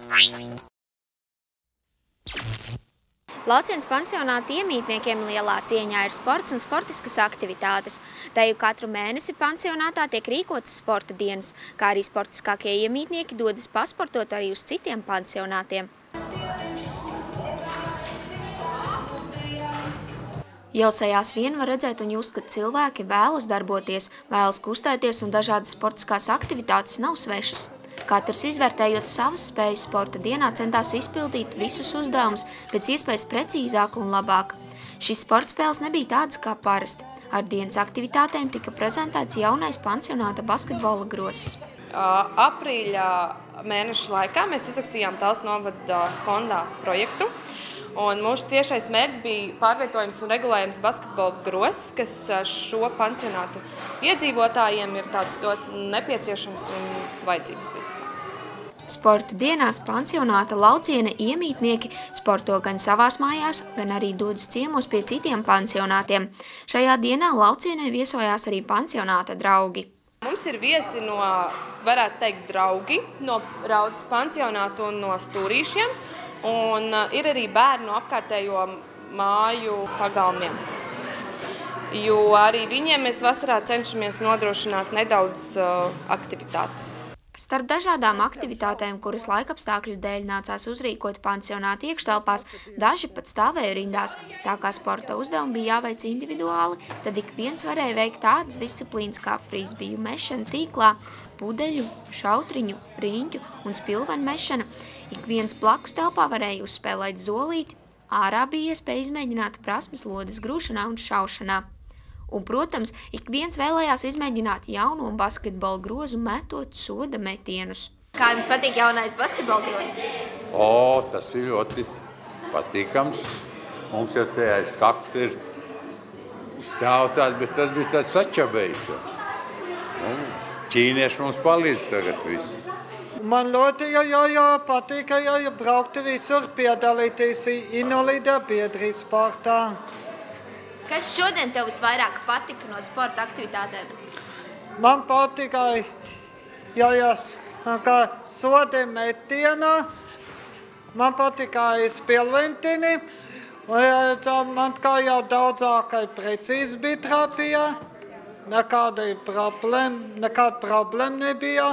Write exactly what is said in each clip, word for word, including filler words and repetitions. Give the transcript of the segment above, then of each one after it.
Laucienas pansionāta iemītniekiem lielā cieņā ir sports un sportiskas aktivitātes. Teju katru mēnesi pansionātā tiek rīkotas sporta dienas, kā arī sportiskākie iemītnieki dodas pasportot arī uz citiem pansionātiem. Jau sejās vien var redzēt un just, ka cilvēki vēlas darboties, vēlas kustēties un dažādas sportiskās aktivitātes nav svešas. Katrs, izvērtējot savas spējas sporta dienā, centās izpildīt visus uzdevumus pēc iespējas precīzāk un labāk. Šis sporta spēles nebija tādas kā parasti. Ar dienas aktivitātēm tika prezentēts jaunais pansionāta basketbola grosis. Aprīļa mēneša laikā mēs uzrakstījām Tallas novada fondā projektu. Un mūsu tiešais mērķis bija pārvietojums un regulējums basketbola grosis, kas šo pansionātu iedzīvotājiem ir tāds ļoti nepieciešams un vajadzīgs. Sporta dienās pansionāta Lauciena iemītnieki sporto gan savās mājās, gan arī dodas ciemos pie citiem pansionātiem. Šajā dienā Laucienai viesojās arī pansionāta draugi. Mums ir viesi no, varētu teikt, draugi no Raudas pansionātu un no Stūrīšiem. Un ir arī bērni no apkārtējo māju pagalmiem. Jo arī viņiem mēs vasarā cenšamies nodrošināt nedaudz uh, aktivitātes. Starp dažādām aktivitātēm, kuras laikapstākļu dēļ nācās uzrīkot pansionāta iekštelpās, daži pat stāvēja rindās. Tā kā sporta uzdevumi bija jāveic individuāli, tad ik viens varēja veikt tādas disciplīnas kā frisbiju mešana tīklā, pudeļu, šautriņu, riņķu un spilvenu mešana. Ik viens blakus telpā varēja uzspēlēt zolīti, ārā bija iespēja izmēģināt prasmes lodes grūšanā un šaušanā. Un, protams, ik viens vēlējās izmēģināt jauno basketbola grozu metot soda metienus. Kā jums patīk jaunais basketbola grozs? O, tas ir ļoti patīkams. Mums jau te aiz kakta ir stāv tāds, bet tas bija tāds sačabējs. Nu, ķīnieši mums palīdz tagad visu. Man ļoti jā, jā, jā, patīk, jā, jā, braukt visur, piedalīties invalīdā biedrības sportā. Kas šodien tev visvairāk patika no sporta aktivitātēm? Man patika, jā, jā, kā soda metienā, man patika spilventini, man kā jau daudzākai precīzi bija trapījā, nekāda problēma, nekāda problēma nebija.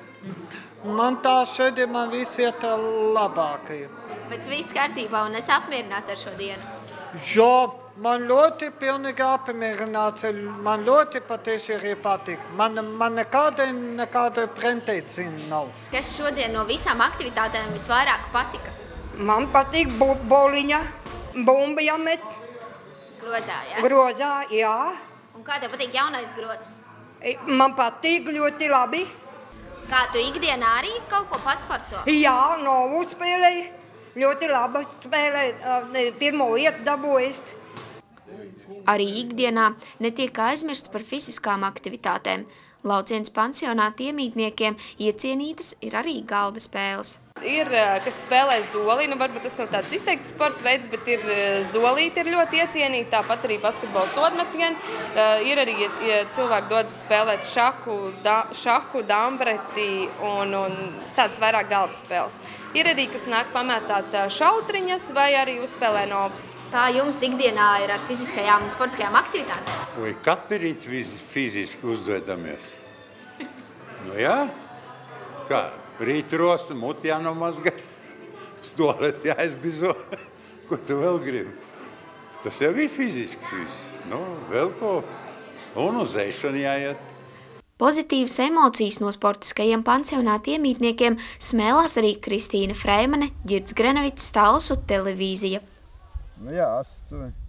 Man tā šodien man viss iet labākai. Bet viss kārtībā un es apmierināts ar šo dienu? Jo, man ļoti pilnīgi apmierināts, man ļoti patiesi arī patīk. Man, man nekāda, nekāda pretenzija nav. Kas šodien no visām aktivitātēm visvairāk patika? Man patīk boliņa, bumba jāmet. Grozā, jā? Grozā, jā. Un kā tev patīk jaunais grozs? Man patīk ļoti labi. Kā tu ikdienā arī kaut ko pasporto? Jā, novu spēlēju. Ļoti labi spēlēju. Pirmo vietu dabūju. Arī ikdienā netiek aizmirsts par fiziskām aktivitātēm. Laucienas pansionāta iemītniekiem iecienītas ir arī galda spēles. Ir, kas spēlē zoli, nu varbūt tas nav tāds izteikts sporta veids, bet ir zolīti ir ļoti iecienīti, tāpat arī basketbola sodmetieni. Ir arī, ja cilvēki dodas spēlēt šaku, da, šahu, dambreti un, un tādas vairāk galda spēles. Ir arī, kas nāk pamētāt šautriņas vai arī uzspēlē novus. Tā jums ikdienā ir ar fiziskajām un sportiskajām aktivitātēm? Vai katru rīt fiziski uzvedamies? Nu jā, kā? Rīt rosa, muti jānomazga, stolēt jāizbizo. Ko tu vēl gribi? Tas jau ir fizisks viss. Nu, vēl ko. Un uz ēšanu jāiet. Pozitīvas emocijas no sportiskajiem pansionāta iemītniekiem smēlās arī Kristīna Freimane, Girds Grenevics, Talsu televīzija. Nu jā, astoņi.